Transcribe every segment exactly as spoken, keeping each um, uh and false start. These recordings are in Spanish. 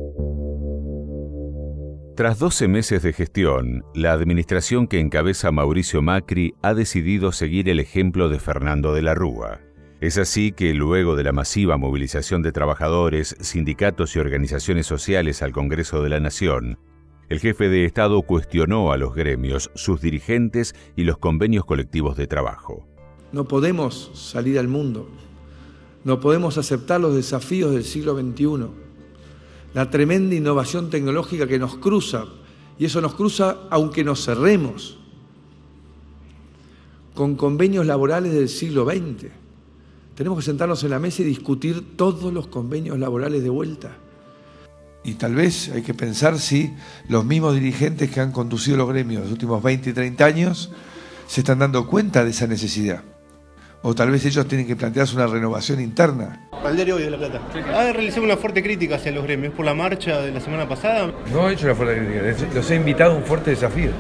Tras doce meses de gestión, la administración que encabeza Mauricio Macri ha decidido seguir el ejemplo de Fernando de la Rúa. Es así que, luego de la masiva movilización de trabajadores, sindicatos y organizaciones sociales al Congreso de la Nación, el jefe de Estado cuestionó a los gremios, sus dirigentes y los convenios colectivos de trabajo. No podemos salir al mundo, no podemos aceptar los desafíos del siglo veintiuno. La tremenda innovación tecnológica que nos cruza, y eso nos cruza aunque nos cerremos, con convenios laborales del siglo veinte. Tenemos que sentarnos en la mesa y discutir todos los convenios laborales de vuelta. Y tal vez hay que pensar si los mismos dirigentes que han conducido los gremios los últimos veinte y treinta años se están dando cuenta de esa necesidad. O tal vez ellos tienen que plantearse una renovación interna. Al diario Hoy de La Plata. Ha realizado una fuerte crítica hacia los gremios por la marcha de la semana pasada. No he hecho una fuerte crítica, los he invitado a un fuerte desafío.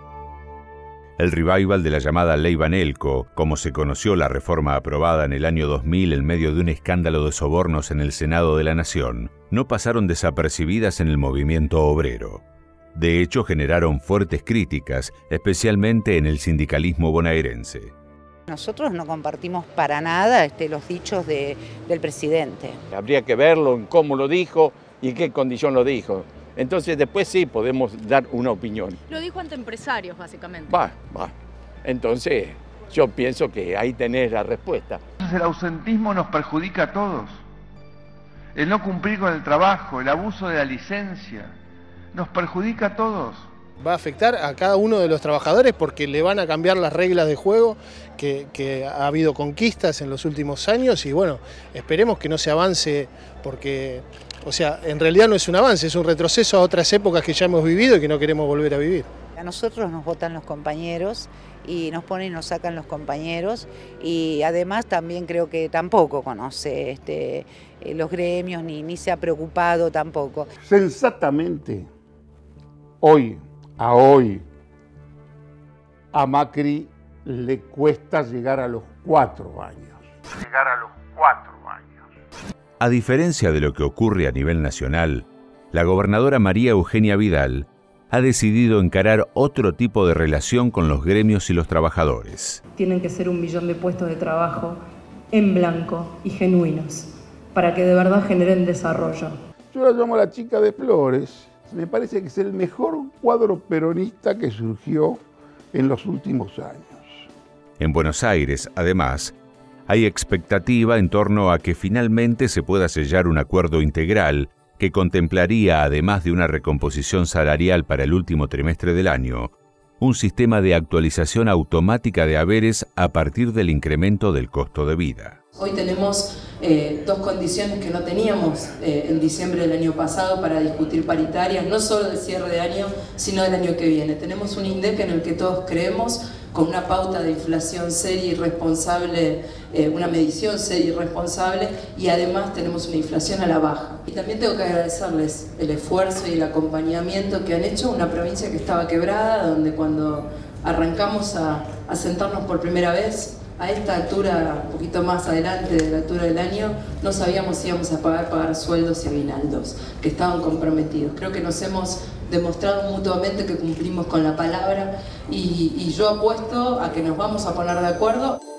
El revival de la llamada Ley Banelco, como se conoció la reforma aprobada en el año dos mil en medio de un escándalo de sobornos en el Senado de la Nación, no pasaron desapercibidas en el movimiento obrero. De hecho, generaron fuertes críticas, especialmente en el sindicalismo bonaerense. Nosotros no compartimos para nada este, los dichos de, del presidente. Habría que verlo en cómo lo dijo y en qué condición lo dijo. Entonces después sí podemos dar una opinión. Lo dijo ante empresarios, básicamente. Va, va. Entonces yo pienso que ahí tenés la respuesta. El ausentismo nos perjudica a todos. El no cumplir con el trabajo, el abuso de la licencia, nos perjudica a todos. Va a afectar a cada uno de los trabajadores porque le van a cambiar las reglas de juego, que, que ha habido conquistas en los últimos años y bueno, esperemos que no se avance porque, o sea, en realidad no es un avance, es un retroceso a otras épocas que ya hemos vivido y que no queremos volver a vivir. A nosotros nos votan los compañeros y nos ponen y nos sacan los compañeros y además también creo que tampoco conoce este, los gremios ni, ni se ha preocupado tampoco. Sensatamente, hoy, a hoy, a Macri le cuesta llegar a los cuatro años. Llegar a los cuatro años. A diferencia de lo que ocurre a nivel nacional, la gobernadora María Eugenia Vidal ha decidido encarar otro tipo de relación con los gremios y los trabajadores. Tienen que ser un millón de puestos de trabajo en blanco y genuinos, para que de verdad generen desarrollo. Yo la llamo la chica de Flores. Me parece que es el mejor cuadro peronista que surgió en los últimos años. En Buenos Aires, además, hay expectativa en torno a que finalmente se pueda sellar un acuerdo integral que contemplaría, además de una recomposición salarial para el último trimestre del año, un sistema de actualización automática de haberes a partir del incremento del costo de vida. Hoy tenemos eh, dos condiciones que no teníamos eh, en diciembre del año pasado para discutir paritarias, no solo del cierre de año, sino del año que viene. Tenemos un INDEC en el que todos creemos, con una pauta de inflación seria y responsable, eh, una medición seria y responsable, y además tenemos una inflación a la baja. Y también tengo que agradecerles el esfuerzo y el acompañamiento que han hecho una provincia que estaba quebrada, donde cuando arrancamos a, a sentarnos por primera vez, a esta altura, un poquito más adelante de la altura del año, no sabíamos si íbamos a pagar, pagar sueldos y aguinaldos, que estaban comprometidos. Creo que nos hemos demostrado mutuamente que cumplimos con la palabra y, y yo apuesto a que nos vamos a poner de acuerdo.